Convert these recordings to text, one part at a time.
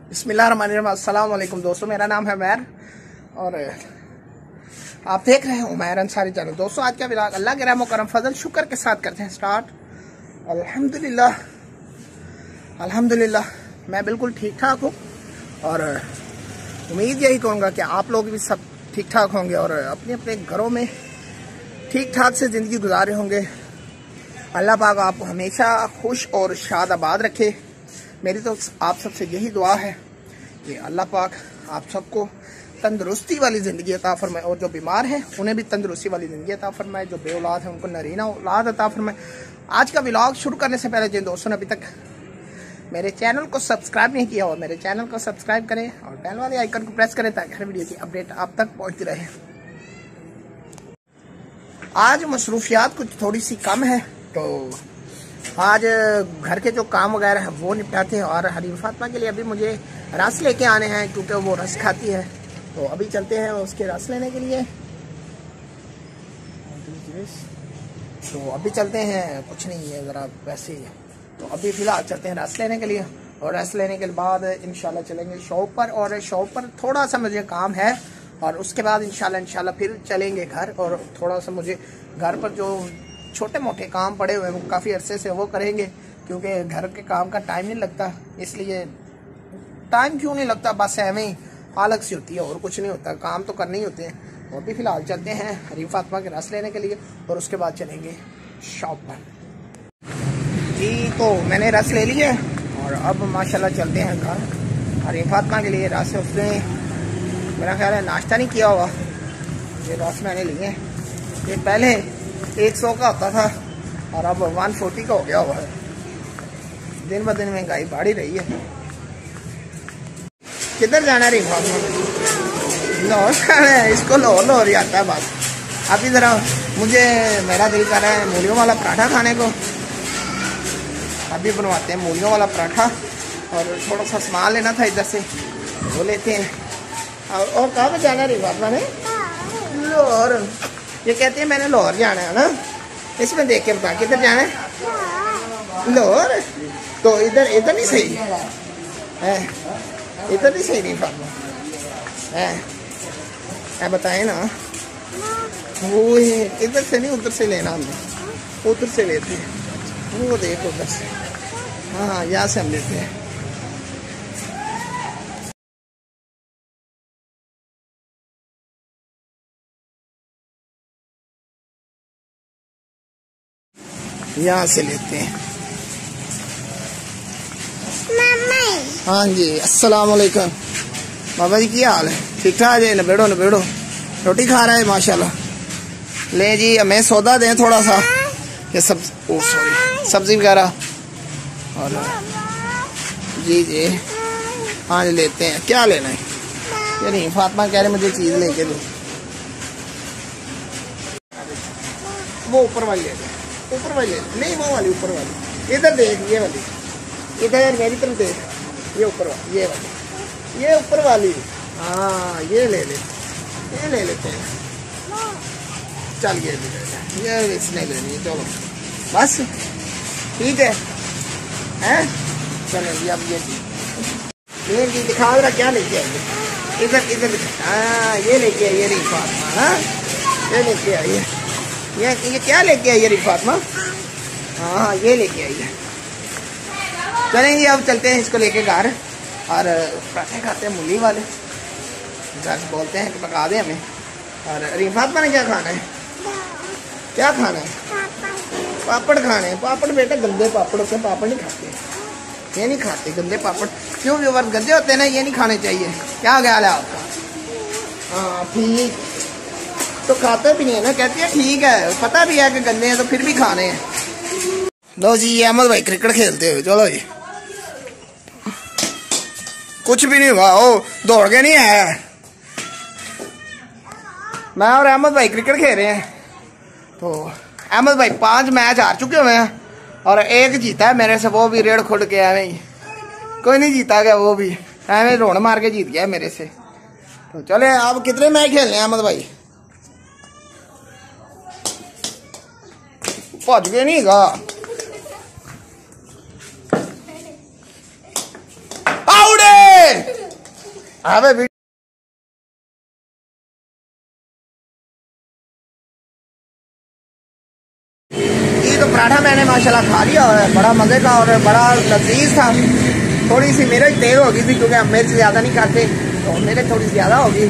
बिस्मिल्लाहिर्रहमानिर्रहीम। अस्सलाम वालेकुम दोस्तों, मेरा नाम है उमैर और आप देख रहे हैं उमैर अंसारी चैनल। दोस्तों आज का व्लॉग अल्लाह के रहम करम फजल शुक्र के साथ करते हैं स्टार्ट। अल्हम्दुलिल्लाह अल्हम्दुलिल्लाह मैं बिल्कुल ठीक ठाक हूँ और उम्मीद यही करूँगा कि आप लोग भी सब ठीक ठाक होंगे और अपने अपने घरों में ठीक ठाक से ज़िंदगी गुजारे होंगे। अल्लाह पाक आपको हमेशा खुश और शाद आबाद रखे। मेरी तो आप सबसे यही दुआ है कि अल्लाह पाक आप सबको तंदुरुस्ती वाली ज़िंदगी अता फरमाए और जो बीमार हैं उन्हें भी तंदुरुस्ती वाली ज़िंदगी अता फरमाए, जो बे औलाद हैं उनको नरीना औलाद अता फरमाए। आज का व्लॉग शुरू करने से पहले जिन दोस्तों ने अभी तक मेरे चैनल को सब्सक्राइब नहीं किया हो मेरे चैनल को सब्सक्राइब करें और बेल वाले आइकन को प्रेस करें ताकि हर वीडियो की अपडेट आप तक पहुँचती रहे। आज मसरूफियात कुछ थोड़ी सी कम है तो आज घर के जो काम वगैरह हैं वो निपटाते हैं और हरीम फातिमा के लिए अभी मुझे रस लेके आने हैं क्योंकि वो रस खाती है। तो अभी चलते हैं उसके रस लेने के लिए। तो अभी चलते हैं, कुछ नहीं है ज़रा वैसे ही। तो अभी फ़िलहाल चलते हैं रस लेने के लिए और रस लेने के बाद इंशाल्लाह चलेंगे शॉप पर और शॉप पर थोड़ा सा मुझे काम है और उसके बाद इंशाल्लाह फिर चलेंगे घर और थोड़ा सा मुझे घर पर जो छोटे मोटे काम पड़े हुए हैं वो काफ़ी अरसे से वो करेंगे क्योंकि घर के काम का टाइम नहीं लगता। इसलिए टाइम क्यों नहीं लगता, बस ऐਵੇਂ ही हालत सी होती है और कुछ नहीं होता, काम तो करने ही होते हैं। और भी फ़िलहाल चलते हैं हरीम फातिमा के रस लेने के लिए और उसके बाद चलेंगे शॉप पर। जी तो मैंने रस ले लिया और अब माशाल्लाह चलते हैं घर। हरीम फातिमा के लिए रस उसने मेरा ख्याल है नाश्ता नहीं किया हुआ। ये रस मैंने लिए, ये पहले 100 का होता था और अब 140 का हो गया हुआ है। दिन ब दिन महंगाई बढ़ ही रही है। किधर जाना है रिफा? लाहौर जाना है, इसको लाहौर ही आता है बस। अभी ज़रा मुझे मेरा दिल कर रहा है मूलियों वाला पराठा खाने को। अभी बनवाते हैं मूलियों वाला पराठा और थोड़ा सा सामान लेना था इधर से, वो लेते हैं। और कहाँ पे जाना है रिफा ने? लाहौर। ये कहते हैं मैंने लाहौर जाना है ना, इसमें देख के बता किधर जाना है? लाहौर। तो इधर नहीं सही है, इधर नहीं सही नहीं फातिमा है, बताएं ना। वो इधर से नहीं उधर से लेना, हमने उधर से लेते हैं। वो देखो उधर से, हाँ यहाँ से हम लेते हैं। यहाँ से लेते हैं। हाँ जी अस्सलाम वालेकुम बाबा जी, क्या हाल है? ठीक ठाक है? नबेड़ो नबेड़ो रोटी खा रहा है माशाल्लाह। ले जी हमें सौदा दें थोड़ा सा, ये सब सब्जी वगैरह और जी जी हाँ जी लेते हैं। क्या लेना है? ये नहीं फातिमा कह रहे मुझे चीज़ लेके दो। वो ऊपर वाली ले लें, ऊपर वाली नहीं, वो वाली ऊपर वाली। इधर देख, ये वाली इधर मेरी तरफ देख, ये ऊपर वाली, ये वाली, ये ऊपर वाली। हाँ ये ले लेते हैं। चल ये भी ले लें, ये इसने लेनी है। चलो बस ठीक है हैं, चलो ये अब ये दिखा रहा क्या लेके आइए। इधर हाँ ये लेके आइए रही फातिमा। हाँ ये लेके आइए, ये क्या लेके आई है रही फातिमा? हाँ ये लेके आई है। चलेंगे अब चलते हैं इसको लेके घर और पराठे खाते हैं मूली वाले। घर बोलते हैं कि पका दे हमें। और रही फातिमा ने क्या खाना है? क्या खाना है? पापड़ खाने हैं। पापड़ बेटा गंदे पापड़ होते हैं, पापड़ नहीं खाते, ये नहीं खाते गंदे पापड़। क्यों व्यूअर गंदे होते हैं ना, ये नहीं खाने चाहिए। क्या ख्याल है आपका? हाँ ठीक तो खाते भी नहीं है ना, कहती है ठीक है, पता भी है कि गंदे हैं तो फिर भी खाने हैं। लो जी ये अहमद भाई क्रिकेट खेलते हुए, चलो जी। कुछ भी नहीं हुआ, वो दौड़ के नहीं आया। मैं और अहमद भाई क्रिकेट खेल रहे हैं तो अहमद भाई 5 मैच हार चुके हुए हैं और 1 जीता है मेरे से, वो भी रेड खुद के एवं ही। कोई नहीं जीता गया, वो भी एवं रोड मार के जीत गया मेरे से। तो चले आप कितने मैच खेलने हैं अहमद भाई? भज गए नहीं गा। अबे तो पराठा मैंने माशाल्लाह खा लिया और बड़ा मज़े का और बड़ा लजीज था। थोड़ी सी मिर्च तेज हो गई थी क्योंकि हम मिर्च ज़्यादा नहीं खाते, तो मेरे थोड़ी ज़्यादा होगी।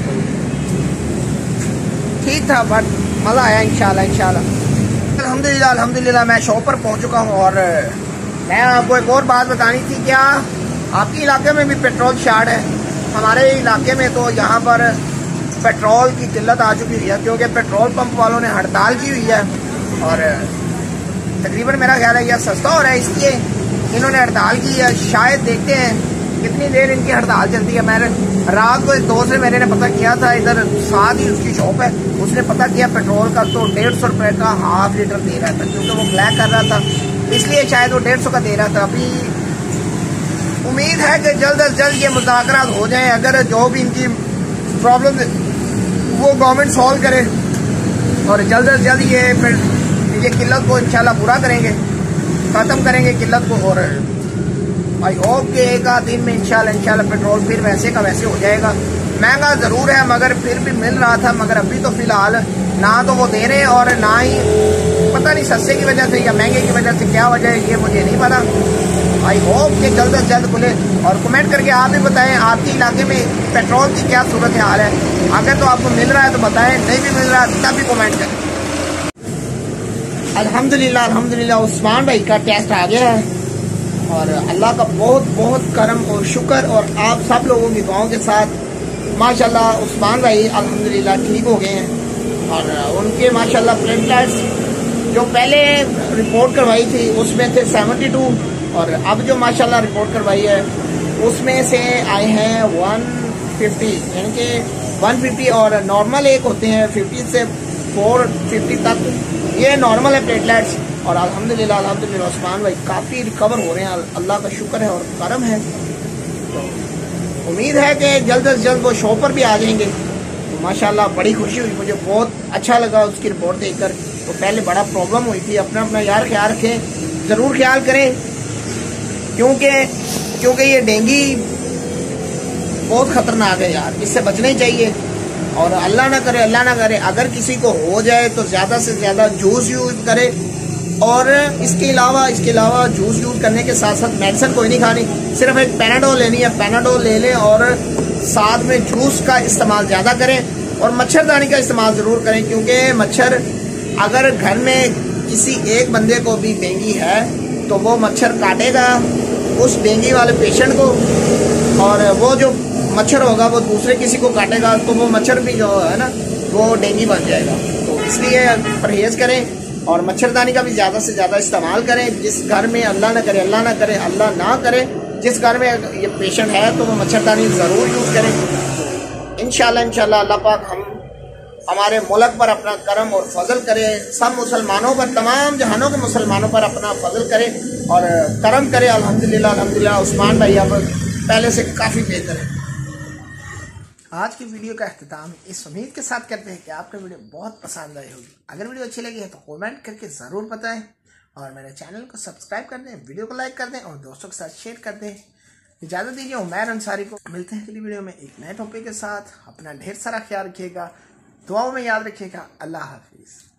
ठीक था बट मज़ा आया इंशाल्लाह इंशाल्लाह। अल्हम्दुलिल्लाह अल्हम्दुलिल्लाह मैं शॉप पर पहुंच चुका हूं और मैं आपको एक और बात बतानी थी। क्या आपके इलाके में भी पेट्रोल शार्ट है? हमारे इलाके में तो यहाँ पर पेट्रोल की किल्लत आ चुकी है क्योंकि पेट्रोल पंप वालों ने हड़ताल की हुई है और तकरीबन मेरा ख्याल है यह सस्ता हो रहा है, इसलिए इन्होंने हड़ताल की है। शायद देखते हैं कितनी देर इनकी हड़ताल चलती है। मैंने रात को एक दोस्त से मैंने पता किया था, इधर साथ ही उसकी शॉप है, उसने पता किया पेट्रोल का तो 150 रुपये का हाफ लीटर दे रहा था क्योंकि वो ब्लैक कर रहा था, इसलिए शायद वो 150 का दे रहा था। अभी उम्मीद है कि जल्द अज जल्द ये मुज़ाकरात हो जाए, अगर जो भी इनकी प्रॉब्लम वो गवर्नमेंट सॉल्व करे और जल्द अज जल्द ये किल्लत को इंशाल्लाह पूरा करेंगे, ख़त्म करेंगे किल्लत को। और आई होप कि एक आध दिन में इंशाल्लाह पेट्रोल फिर वैसे का वैसे हो जाएगा। महंगा ज़रूर है मगर फिर भी मिल रहा था, मगर अभी तो फ़िलहाल ना तो वो दे रहे हैं और ना ही पता नहीं सस्ते की वजह से या महंगे की वजह से क्या वजह है ये मुझे नहीं पता। आई होप कि जल्द अज जल्द खुले और कमेंट करके आप भी बताएं आपके इलाके में पेट्रोल की क्या सूरत हाल है। अगर तो आपको मिल रहा है तो बताएं, नहीं भी मिल रहा है तब भी कमेंट करें। अल्हम्दुलिल्लाह अल्हम्दुलिल्लाह उस्मान भाई का टेस्ट आ गया है और अल्लाह का बहुत बहुत करम और शुक्र और आप सब लोगों की दुआओं के साथ माशाल्लाह उस्मान भाई अल्हम्दुलिल्लाह ठीक हो गए हैं और उनके माशाल्लाह प्लेटलेट्स जो पहले रिपोर्ट करवाई थी उसमें थे 72 और अब जो माशाल्लाह रिपोर्ट करवाई है उसमें से आए हैं 150, यानी कि 150 और नॉर्मल एक होते हैं 50 से 450 तक, ये नॉर्मल है प्लेटलेट्स। और अल्हम्दुलिल्लाह अल्हम्दुलिल्लाह उस्मान भाई काफ़ी रिकवर हो रहे हैं, अल्लाह का शुक्र है और करम है। तो उम्मीद है कि जल्द अज जल्द वो शो पर भी आ जाएंगे। तो माशाल्लाह बड़ी खुशी हुई, मुझे बहुत अच्छा लगा उसकी रिपोर्ट देखकर। तो पहले बड़ा प्रॉब्लम हुई थी, अपना अपना यार ख्याल रखें, ज़रूर ख्याल करें क्योंकि ये डेंगू बहुत ख़तरनाक है यार, इससे बचना ही चाहिए। और अल्लाह ना करे अगर किसी को हो जाए तो ज़्यादा से ज़्यादा जूस यूज़ करे और इसके अलावा जूस यूज़ करने के साथ साथ मेडिसिन कोई नहीं खानी, सिर्फ एक पैनाडोल लेनी है, पैनाडोल ले लें और साथ में जूस का इस्तेमाल ज़्यादा करें और मच्छरदानी का इस्तेमाल ज़रूर करें क्योंकि मच्छर अगर घर में किसी एक बंदे को भी डेंगू है तो वो मच्छर काटेगा उस डेंगू वाले पेशेंट को और वो जो मच्छर होगा वो दूसरे किसी को काटेगा तो वो मच्छर भी जो है ना वो डेंगू बन जाएगा। तो इसलिए परहेज़ करें और मच्छरदानी का भी ज़्यादा से ज़्यादा इस्तेमाल करें। जिस घर में अल्लाह ना करे जिस घर में ये पेशेंट है तो वो मच्छरदानी ज़रूर यूज़ करें। इंशाल्लाह अल्लाह पाक हमारे मुल्क पर अपना करम और फजल करे, सब मुसलमानों पर, तमाम जहानों के मुसलमानों पर अपना फजल करे और करम करे। अल्हम्दुलिल्लाह उस्मान भाई अब पहले से काफ़ी बेहतर है। आज की वीडियो का अख्तिताम इस उम्मीद के साथ करते हैं कि आपको वीडियो बहुत पसंद आई होगी। अगर वीडियो अच्छी लगी है तो कमेंट करके ज़रूर बताएं और मेरे चैनल को सब्सक्राइब कर दें, वीडियो को लाइक कर दें और दोस्तों के साथ शेयर कर दें। इजाज़त दीजिए उमैर अंसारी को, मिलते हैं अगली वीडियो में एक नए टॉपिक के साथ। अपना ढेर सारा ख्याल रखिएगा, दुआओं में याद रखिएगा। अल्लाह हाफिज़।